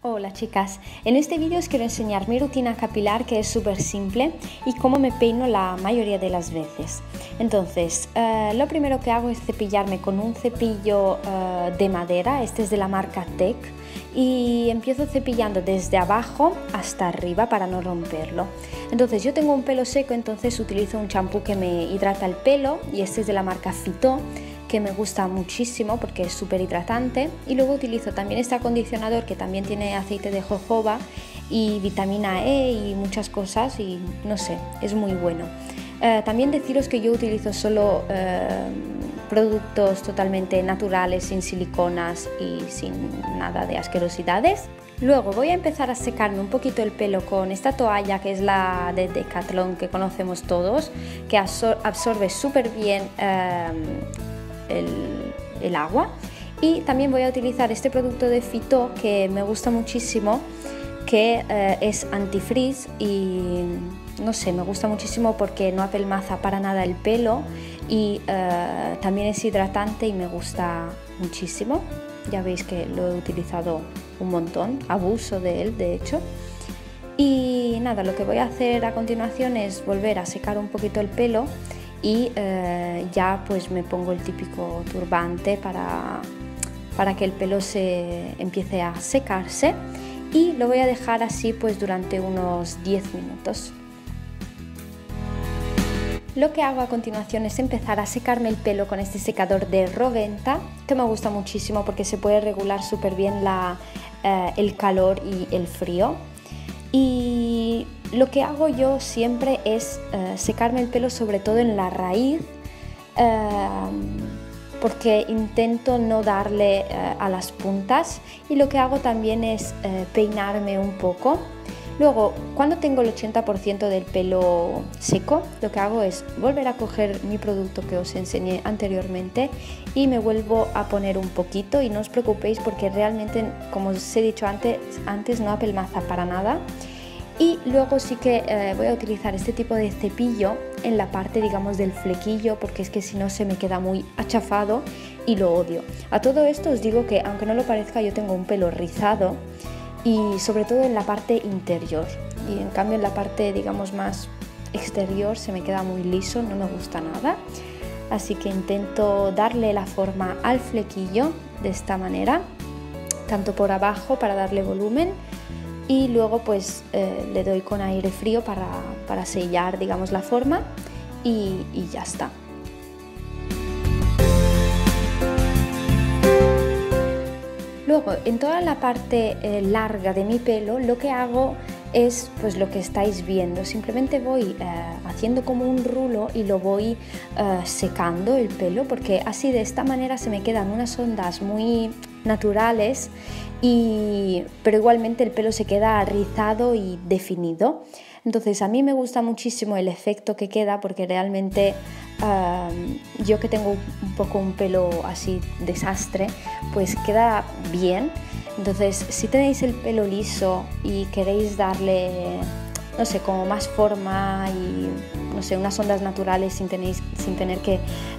Hola chicas, en este vídeo os quiero enseñar mi rutina capilar, que es súper simple, y cómo me peino la mayoría de las veces. Entonces, lo primero que hago es cepillarme con un cepillo de madera, este es de la marca Tech, y empiezo cepillando desde abajo hasta arriba para no romperlo. Entonces yo tengo un pelo seco, entonces utilizo un champú que me hidrata el pelo, y este es de la marca Phyto, que me gusta muchísimo porque es súper hidratante. Y luego utilizo también este acondicionador que también tiene aceite de jojoba y vitamina E y muchas cosas, y no sé, es muy bueno. También deciros que yo utilizo solo productos totalmente naturales, sin siliconas y sin nada de asquerosidades. Luego voy a empezar a secarme un poquito el pelo con esta toalla, que es la de Decathlon, que conocemos todos, que absorbe súper bien el agua. Y también voy a utilizar este producto de Phyto que me gusta muchísimo, que es antifrizz, y no sé, me gusta muchísimo porque no apelmaza para nada el pelo, y también es hidratante y me gusta muchísimo. Ya veis que lo he utilizado un montón, abuso de él de hecho. Y nada, lo que voy a hacer a continuación es volver a secar un poquito el pelo, y ya pues me pongo el típico turbante para que el pelo se empiece a secarse, y lo voy a dejar así pues durante unos 10 minutos. Lo que hago a continuación es empezar a secarme el pelo con este secador de Roventa, que me gusta muchísimo porque se puede regular súper bien el calor y el frío. Y lo que hago yo siempre es secarme el pelo sobre todo en la raíz, porque intento no darle a las puntas, y lo que hago también es peinarme un poco. Luego, cuando tengo el 80% del pelo seco, lo que hago es volver a coger mi producto que os enseñé anteriormente y me vuelvo a poner un poquito, y no os preocupéis porque realmente, como os he dicho antes no apelmaza para nada. Y luego sí que voy a utilizar este tipo de cepillo en la parte, digamos, del flequillo, porque es que si no se me queda muy achafado y lo odio. A todo esto os digo que, aunque no lo parezca, yo tengo un pelo rizado, y sobre todo en la parte interior, y en cambio en la parte, digamos, más exterior se me queda muy liso, no me gusta nada. Así que intento darle la forma al flequillo de esta manera, tanto por abajo para darle volumen, y luego pues le doy con aire frío para sellar, digamos, la forma, y ya está. Luego, en toda la parte larga de mi pelo, lo que hago es pues lo que estáis viendo. Simplemente voy haciendo como un rulo y lo voy secando el pelo, porque así, de esta manera, se me quedan unas ondas muy naturales, pero igualmente el pelo se queda rizado y definido. Entonces a mí me gusta muchísimo el efecto que queda, porque realmente yo, que tengo un poco un pelo así desastre, pues queda bien. Entonces, si tenéis el pelo liso y queréis darle, no sé, como más forma y, no sé, unas ondas naturales sin tener que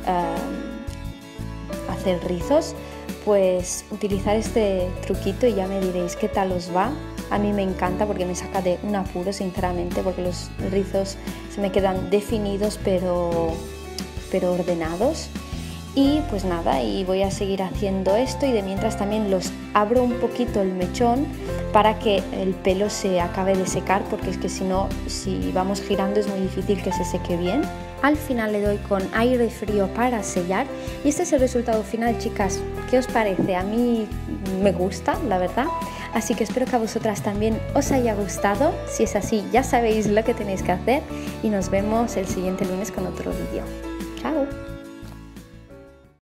hacer rizos, pues utilizar este truquito y ya me diréis qué tal os va. A mí me encanta porque me saca de un apuro, sinceramente, porque los rizos se me quedan definidos pero ordenados. Y pues nada, y voy a seguir haciendo esto, y de mientras también los abro un poquito el mechón para que el pelo se acabe de secar, porque es que si no, si vamos girando, es muy difícil que se seque bien. Al final le doy con aire frío para sellar, y este es el resultado final, chicas. ¿Qué os parece? A mí me gusta, la verdad. Así que espero que a vosotras también os haya gustado. Si es así, ya sabéis lo que tenéis que hacer, y nos vemos el siguiente lunes con otro vídeo. ¡Chao!